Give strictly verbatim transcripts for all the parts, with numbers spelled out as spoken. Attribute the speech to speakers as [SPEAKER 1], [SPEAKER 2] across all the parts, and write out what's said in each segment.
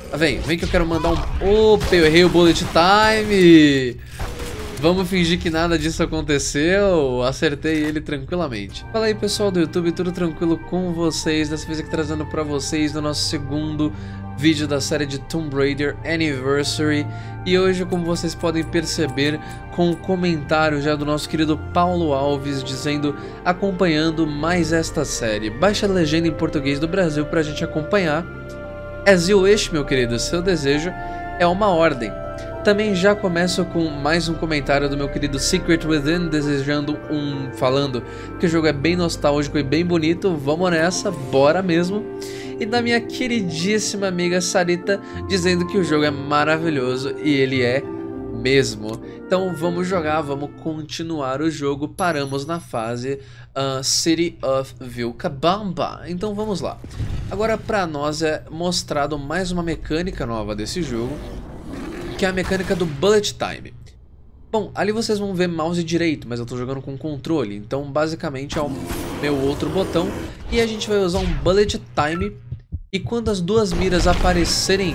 [SPEAKER 1] Vem, vem que eu quero mandar um... Opa, eu errei o bullet time. Vamos fingir que nada disso aconteceu. Acertei ele tranquilamente. Fala aí, pessoal do YouTube, tudo tranquilo com vocês? Dessa vez aqui trazendo pra vocês o nosso segundo vídeo da série de Tomb Raider Anniversary. E hoje, como vocês podem perceber, com um comentário já do nosso querido Paulo Alves dizendo, acompanhando mais esta série. Baixa a legenda em português do Brasil pra gente acompanhar. As you wish, meu querido, seu desejo é uma ordem. Também já começo com mais um comentário do meu querido Secret Within, desejando um... falando que o jogo é bem nostálgico e bem bonito, vamos nessa, bora mesmo. E da minha queridíssima amiga Sarita, dizendo que o jogo é maravilhoso, e ele é mesmo. Então vamos jogar, vamos continuar o jogo, paramos na fase uh, City of Vilcabamba. Então vamos lá. Agora pra nós é mostrado mais uma mecânica nova desse jogo, que é a mecânica do Bullet Time. Bom, ali vocês vão ver mouse direito, mas eu tô jogando com controle, então basicamente é o meu outro botão, e a gente vai usar um Bullet Time, e quando as duas miras aparecerem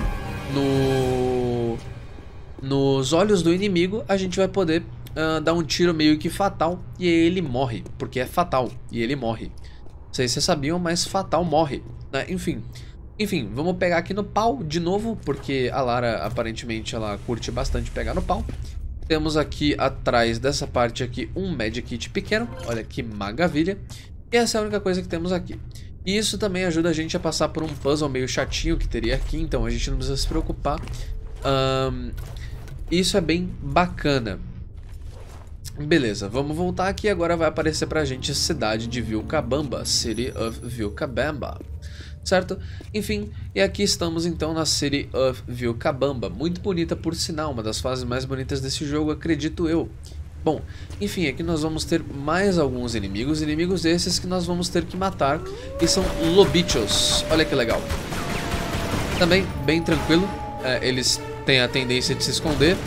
[SPEAKER 1] no... nos olhos do inimigo, a gente vai poder uh, dar um tiro meio que fatal, e ele morre, porque é fatal, e ele morre. Não sei se vocês sabiam, mas fatal morre, né? Enfim... Enfim, vamos pegar aqui no pau de novo, porque a Lara aparentemente ela curte bastante pegar no pau. Temos aqui atrás dessa parte aqui um medkit pequeno, olha que maravilha. E essa é a única coisa que temos aqui. E isso também ajuda a gente a passar por um puzzle meio chatinho que teria aqui, então a gente não precisa se preocupar. Um, isso é bem bacana. Beleza, vamos voltar aqui, agora vai aparecer pra gente a cidade de Vilcabamba, City of Vilcabamba. Certo? Enfim, e aqui estamos então na City of Vilcabamba, muito bonita por sinal, uma das fases mais bonitas desse jogo, acredito eu. Bom, enfim, aqui nós vamos ter mais alguns inimigos, inimigos esses que nós vamos ter que matar, e são lobichos, olha que legal. Também bem tranquilo, é, eles têm a tendência de se esconder.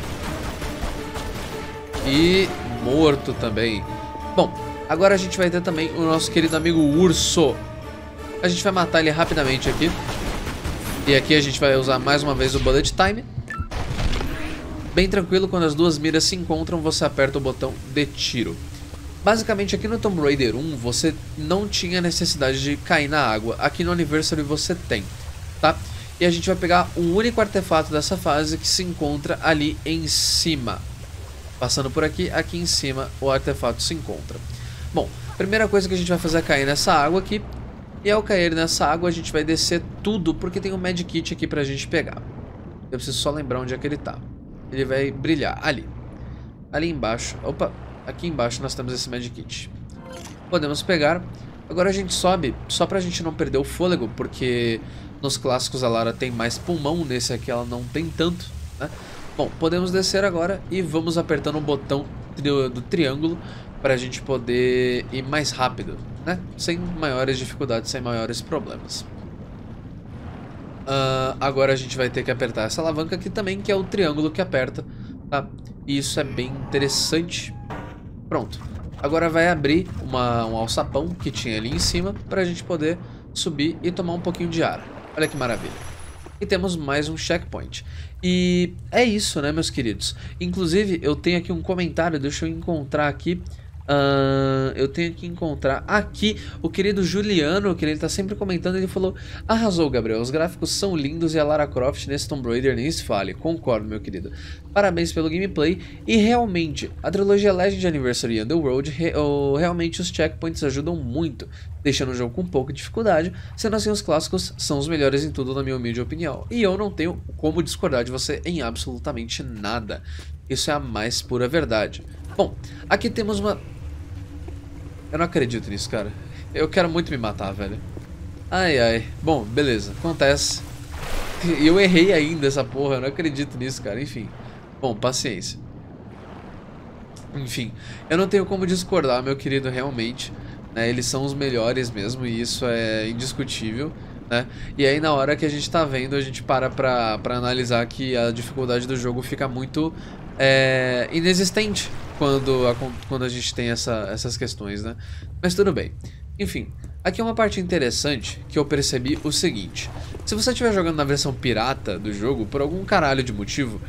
[SPEAKER 1] E morto também. Bom, agora a gente vai ter também o nosso querido amigo Urso. A gente vai matar ele rapidamente aqui. E aqui a gente vai usar mais uma vez o Bullet Time. Bem tranquilo, quando as duas miras se encontram, você aperta o botão de tiro. Basicamente aqui no Tomb Raider um você não tinha necessidade de cair na água. Aqui no Anniversary você tem, tá? E a gente vai pegar o único artefato dessa fase que se encontra ali em cima. Passando por aqui, aqui em cima o artefato se encontra. Bom, primeira coisa que a gente vai fazer é cair nessa água aqui. E ao cair nessa água a gente vai descer tudo, porque tem um medkit aqui pra gente pegar. Eu preciso só lembrar onde é que ele tá. Ele vai brilhar ali. Ali embaixo. Opa, aqui embaixo nós temos esse medkit. Podemos pegar. Agora a gente sobe, só pra gente não perder o fôlego, porque nos clássicos a Lara tem mais pulmão, nesse aqui ela não tem tanto, né? Bom, podemos descer agora e vamos apertando o botão do, do triângulo para a gente poder ir mais rápido, né? Sem maiores dificuldades, sem maiores problemas. Uh, agora a gente vai ter que apertar essa alavanca aqui também, que é o triângulo que aperta, tá? E isso é bem interessante. Pronto. Agora vai abrir uma, um alçapão que tinha ali em cima para a gente poder subir e tomar um pouquinho de ar. Olha que maravilha. E temos mais um checkpoint. E é isso, né, meus queridos? Inclusive, eu tenho aqui um comentário, deixa eu encontrar aqui. Uh, eu tenho que encontrar aqui o querido Juliano, que ele tá sempre comentando. Ele falou: arrasou, Gabriel, os gráficos são lindos e a Lara Croft nesse Tomb Raider nem se fale. Concordo, meu querido. Parabéns pelo gameplay. E realmente, a trilogia Legend Anniversary e Underworld, re oh, realmente os checkpoints ajudam muito, deixando o jogo com pouca dificuldade, sendo assim os clássicos são os melhores em tudo, na minha humilde opinião. E eu não tenho como discordar de você em absolutamente nada. Isso é a mais pura verdade. Bom, aqui temos uma... Eu não acredito nisso, cara. Eu quero muito me matar, velho. Ai, ai. Bom, beleza. Acontece. E eu errei ainda essa porra. Eu não acredito nisso, cara. Enfim. Bom, paciência. Enfim. Eu não tenho como discordar, meu querido, realmente. Né? Eles são os melhores mesmo. E isso é indiscutível. Né? E aí, na hora que a gente tá vendo, a gente para pra, pra analisar que a dificuldade do jogo fica muito... É, inexistente quando a, quando a gente tem essa, essas questões, né? Mas tudo bem. Enfim, Aqui é uma parte interessante que eu percebi o seguinte. Se você estiver jogando na versão pirata do jogo, por algum caralho de motivo,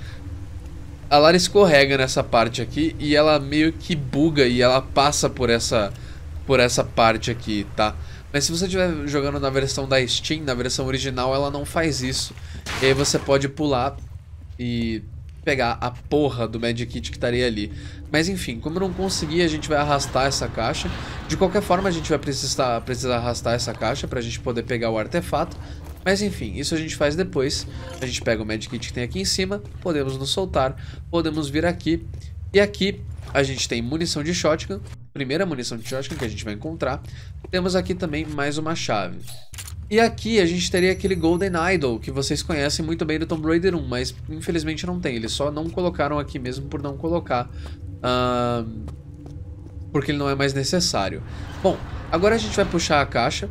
[SPEAKER 1] a Lara escorrega nessa parte aqui e ela meio que buga e ela passa por essa, por essa parte aqui, tá? Mas se você estiver jogando na versão da Steam, na versão original, ela não faz isso. E aí você pode pular e pegar a porra do Medkit que estaria ali. Mas enfim, como eu não consegui, a gente vai arrastar essa caixa. De qualquer forma, a gente vai precisar, precisar arrastar essa caixa pra gente poder pegar o artefato. Mas enfim, isso a gente faz depois. A gente pega o Medkit que tem aqui em cima, podemos nos soltar, podemos vir aqui. E aqui a gente tem munição de shotgun, primeira munição de shotgun que a gente vai encontrar. Temos aqui também mais uma chave. E aqui a gente teria aquele Golden Idol, que vocês conhecem muito bem do Tomb Raider um, mas infelizmente não tem. Eles só não colocaram aqui mesmo por não colocar, uh, porque ele não é mais necessário. Bom, agora a gente vai puxar a caixa.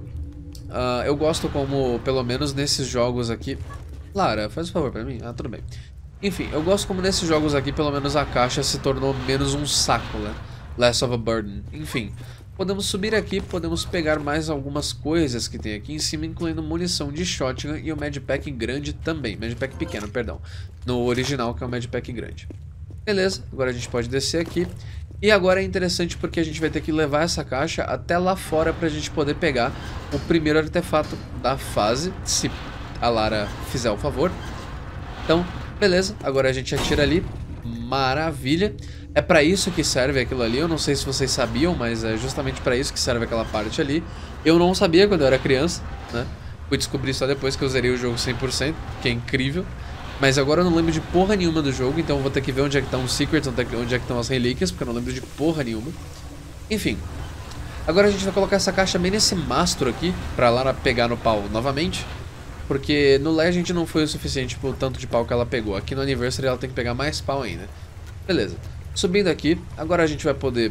[SPEAKER 1] Uh, eu gosto como, pelo menos nesses jogos aqui... Lara, faz um favor pra mim? Ah, tudo bem. Enfim, eu gosto como nesses jogos aqui, pelo menos a caixa se tornou menos um saco, né? Less of a burden. Enfim, podemos subir aqui, podemos pegar mais algumas coisas que tem aqui em cima, incluindo munição de shotgun e o Medpack grande também. Medpack pequeno, perdão. No original, que é o Medpack grande. Beleza, agora a gente pode descer aqui. E agora é interessante porque a gente vai ter que levar essa caixa até lá fora pra gente poder pegar o primeiro artefato da fase, se a Lara fizer o favor. Então, beleza, agora a gente atira ali, maravilha. É pra isso que serve aquilo ali, eu não sei se vocês sabiam, mas é justamente pra isso que serve aquela parte ali. Eu não sabia quando eu era criança, né? Fui descobrir só depois que eu zerei o jogo cem por cento, que é incrível. Mas agora eu não lembro de porra nenhuma do jogo, então eu vou ter que ver onde é que estão os secrets, onde é que, onde é que estão as relíquias, porque eu não lembro de porra nenhuma. Enfim, agora a gente vai colocar essa caixa bem nesse mastro aqui, pra Lara pegar no pau novamente. Porque no Legend não foi o suficiente pro tanto de pau que ela pegou. Aqui no Anniversary ela tem que pegar mais pau ainda. Beleza, subindo aqui, agora a gente vai poder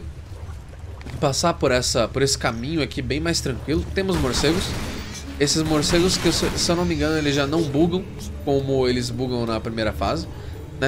[SPEAKER 1] passar por, essa, por esse caminho aqui bem mais tranquilo. Temos morcegos. Esses morcegos que, se eu não me engano, eles já não bugam como eles bugam na primeira fase, né?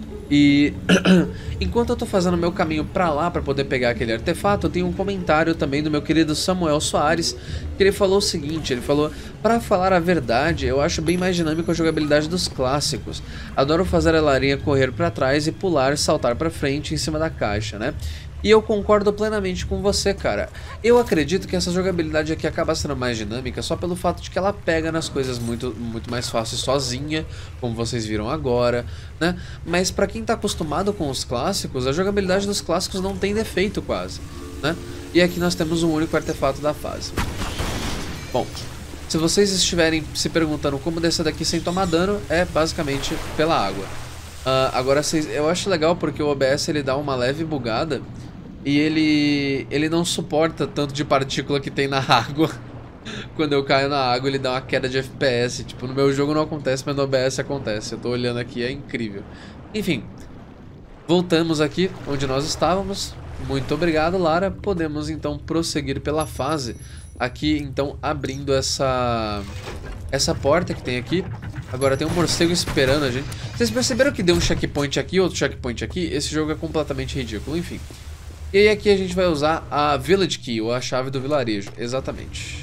[SPEAKER 1] E enquanto eu tô fazendo meu caminho pra lá pra poder pegar aquele artefato, eu tenho um comentário também do meu querido Samuel Soares, que ele falou o seguinte, ele falou: pra falar a verdade, eu acho bem mais dinâmico a jogabilidade dos clássicos. Adoro fazer a Larinha correr pra trás e pular, saltar pra frente em cima da caixa, né? E eu concordo plenamente com você, cara. Eu acredito que essa jogabilidade aqui acaba sendo mais dinâmica só pelo fato de que ela pega nas coisas muito, muito mais fácil sozinha, como vocês viram agora, né? Mas pra quem tá acostumado com os clássicos, a jogabilidade dos clássicos não tem defeito quase, né? E aqui nós temos um único artefato da fase. Bom, se vocês estiverem se perguntando como descer daqui sem tomar dano, é basicamente pela água. Uh, agora, vocês, eu acho legal porque o O B S ele dá uma leve bugada. E ele, ele não suporta tanto de partícula que tem na água. Quando eu caio na água ele dá uma queda de F P S. Tipo, no meu jogo não acontece, mas no O B S acontece. Eu tô olhando aqui, é incrível. Enfim, voltamos aqui onde nós estávamos. Muito obrigado, Lara. Podemos então prosseguir pela fase. Aqui então abrindo essa, essa porta que tem aqui. Agora tem um morcego esperando a gente. Vocês perceberam que deu um checkpoint aqui, outro checkpoint aqui? Esse jogo é completamente ridículo, enfim. E aí aqui a gente vai usar a Village Key, ou a chave do vilarejo, exatamente.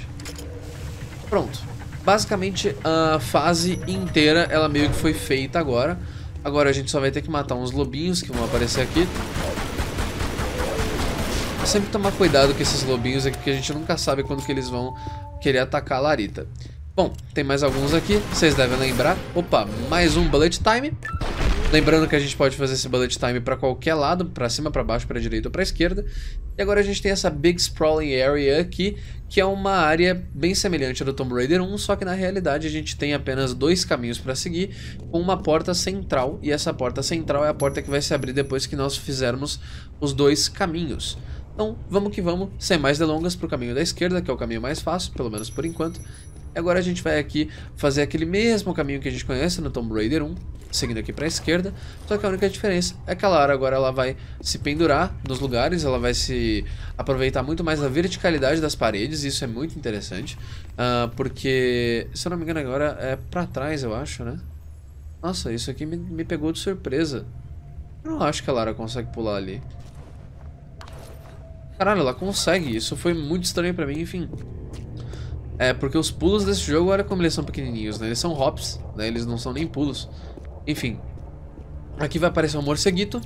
[SPEAKER 1] Pronto. Basicamente a fase inteira, ela meio que foi feita agora. Agora a gente só vai ter que matar uns lobinhos que vão aparecer aqui. Sempre tomar cuidado com esses lobinhos aqui, porque a gente nunca sabe quando que eles vão querer atacar a Larita. Bom, tem mais alguns aqui, vocês devem lembrar. Opa, mais um Bullet Time. Lembrando que a gente pode fazer esse Bullet Time pra qualquer lado, pra cima, pra baixo, pra direita ou pra esquerda. E agora a gente tem essa Big Sprawling Area aqui, que é uma área bem semelhante ao do Tomb Raider um, só que na realidade a gente tem apenas dois caminhos pra seguir, com uma porta central, e essa porta central é a porta que vai se abrir depois que nós fizermos os dois caminhos. Então, vamos que vamos, sem mais delongas, pro caminho da esquerda, que é o caminho mais fácil, pelo menos por enquanto. E agora a gente vai aqui fazer aquele mesmo caminho que a gente conhece no Tomb Raider um, seguindo aqui para a esquerda, só que a única diferença é que a Lara agora ela vai se pendurar nos lugares, ela vai se aproveitar muito mais da verticalidade das paredes, isso é muito interessante, uh, porque, se eu não me engano agora é para trás, eu acho, né? Nossa, isso aqui me, me pegou de surpresa. Eu não acho que a Lara consegue pular ali. Caralho, ela consegue. Isso foi muito estranho pra mim, enfim. É, porque os pulos desse jogo, olha como eles são pequenininhos, né? Eles são hops, né? Eles não são nem pulos. Enfim. Aqui vai aparecer um morceguito.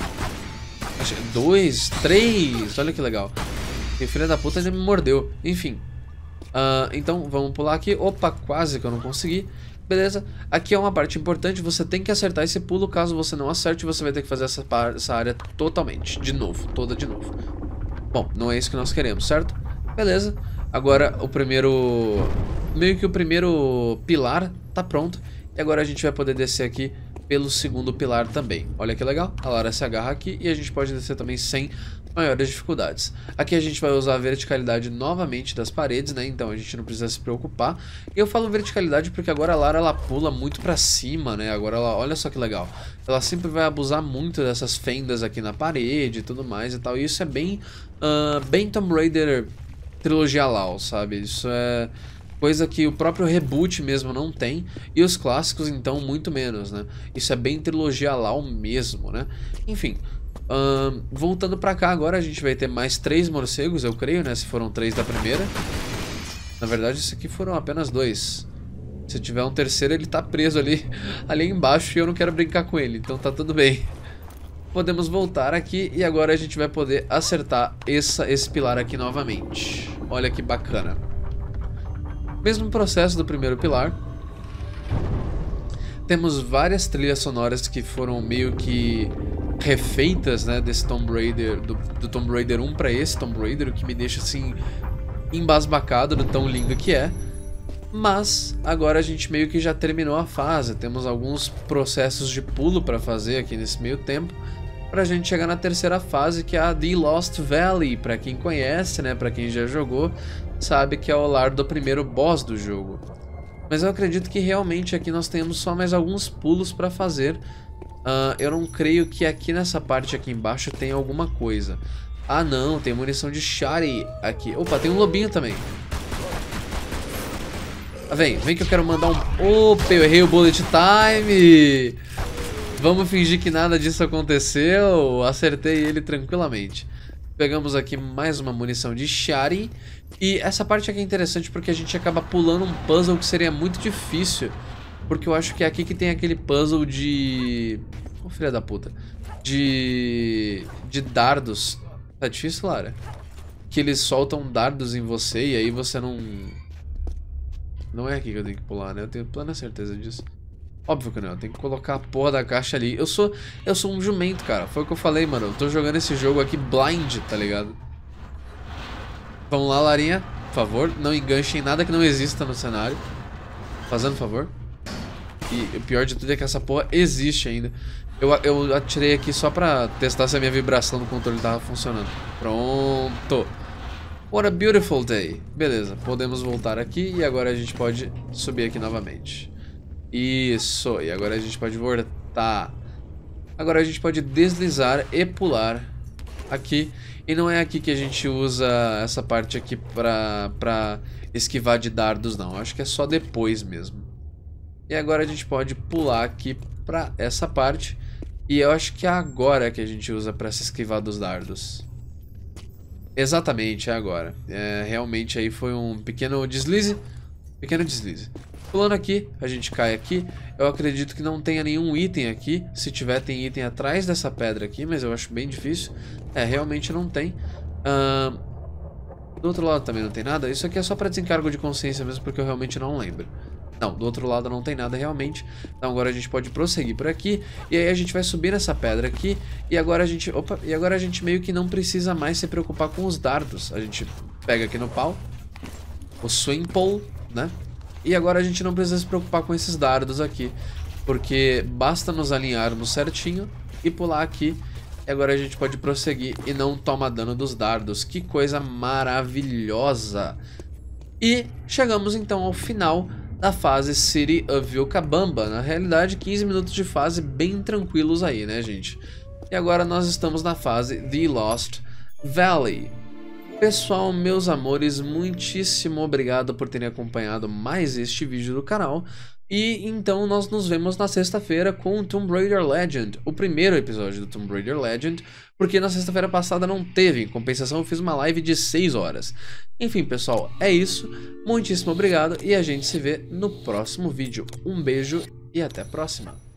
[SPEAKER 1] Dois, três. Olha que legal. E filha da puta ainda me mordeu. Enfim. Uh, então, vamos pular aqui. Opa, quase que eu não consegui. Beleza. Aqui é uma parte importante. Você tem que acertar esse pulo. Caso você não acerte, você vai ter que fazer essa, essa área totalmente. De novo. Toda de novo. Bom, não é isso que nós queremos, certo? Beleza. Agora o primeiro... Meio que o primeiro pilar tá pronto. E agora a gente vai poder descer aqui pelo segundo pilar também. Olha que legal. A Lara se agarra aqui e a gente pode descer também sem maiores dificuldades. Aqui a gente vai usar a verticalidade novamente das paredes, né? Então a gente não precisa se preocupar. E eu falo verticalidade porque agora a Lara ela pula muito pra cima, né? Agora ela... Olha só que legal. Ela sempre vai abusar muito dessas fendas aqui na parede e tudo mais e tal. E isso é bem... Uh, bem Tomb Raider... Trilogia Law, sabe? Isso é coisa que o próprio reboot mesmo não tem. E os clássicos, então, muito menos, né? Isso é bem Trilogia Law mesmo, né? Enfim, hum, voltando pra cá agora, a gente vai ter mais três morcegos, eu creio, né? Se foram três da primeira. Na verdade, isso aqui foram apenas dois. Se tiver um terceiro, ele tá preso ali, ali embaixo e eu não quero brincar com ele. Então tá tudo bem. Podemos voltar aqui e agora a gente vai poder acertar essa, esse pilar aqui novamente. Olha que bacana. Mesmo processo do primeiro pilar. Temos várias trilhas sonoras que foram meio que refeitas, né, desse Tomb Raider, do, do Tomb Raider um para esse Tomb Raider, o que me deixa assim embasbacado do tão lindo que é. Mas agora a gente meio que já terminou a fase. Temos alguns processos de pulo para fazer aqui nesse meio tempo, pra gente chegar na terceira fase, que é a The Lost Valley. Pra quem conhece, né, pra quem já jogou, sabe que é o lar do primeiro boss do jogo. Mas eu acredito que realmente aqui nós temos só mais alguns pulos pra fazer. Uh, eu não creio que aqui nessa parte aqui embaixo tenha alguma coisa. Ah não, tem munição de shari aqui. Opa, tem um lobinho também. Ah, vem, vem que eu quero mandar um... Opa, eu errei o bullet time! Vamos fingir que nada disso aconteceu. Acertei ele tranquilamente. Pegamos aqui mais uma munição de shari. E essa parte aqui é interessante porque a gente acaba pulando um puzzle que seria muito difícil. Porque eu acho que é aqui que tem aquele puzzle de... Ô, filha da puta. De... De dardos. Tá difícil, Lara? Que eles soltam dardos em você e aí você não... Não é aqui que eu tenho que pular, né? Eu tenho plena certeza disso. Óbvio que não, eu tenho que colocar a porra da caixa ali. Eu sou, eu sou um jumento, cara. Foi o que eu falei, mano. Eu tô jogando esse jogo aqui blind, tá ligado? Vamos lá, Larinha. Por favor, não enganchem nada que não exista no cenário. Fazendo favor. E o pior de tudo é que essa porra existe ainda. Eu, eu atirei aqui só pra testar se a minha vibração no controle tava funcionando. Pronto. What a beautiful day. Beleza, podemos voltar aqui e agora a gente pode subir aqui novamente. Isso, e agora a gente pode voltar. Agora a gente pode deslizar e pular aqui. E não é aqui que a gente usa essa parte aqui pra, pra esquivar de dardos, não. Acho que é só depois mesmo. E agora a gente pode pular aqui pra essa parte. E eu acho que é agora que a gente usa pra se esquivar dos dardos. Exatamente, é agora. É, realmente aí foi um pequeno deslize. Pequeno deslize. Pulando aqui, a gente cai aqui. Eu acredito que não tenha nenhum item aqui. Se tiver, tem item atrás dessa pedra aqui, mas eu acho bem difícil. É, realmente não tem. Uh, do outro lado também não tem nada. Isso aqui é só pra desencargo de consciência mesmo, porque eu realmente não lembro. Não, do outro lado não tem nada realmente. Então agora a gente pode prosseguir por aqui. E aí a gente vai subir nessa pedra aqui. E agora a gente... Opa! E agora a gente meio que não precisa mais se preocupar com os dardos. A gente pega aqui no pau. O swing pole, né? E agora a gente não precisa se preocupar com esses dardos aqui. Porque basta nos alinharmos certinho e pular aqui. E agora a gente pode prosseguir e não toma dano dos dardos. Que coisa maravilhosa! E chegamos então ao final da fase City of Vilcabamba. Na realidade, quinze minutos de fase bem tranquilos aí, né, gente? E agora nós estamos na fase The Lost Valley. Pessoal, meus amores, muitíssimo obrigado por terem acompanhado mais este vídeo do canal. E então nós nos vemos na sexta-feira com o Tomb Raider Legend, o primeiro episódio do Tomb Raider Legend, porque na sexta-feira passada não teve, em compensação eu fiz uma live de seis horas. Enfim, pessoal, é isso, muitíssimo obrigado e a gente se vê no próximo vídeo. Um beijo e até a próxima.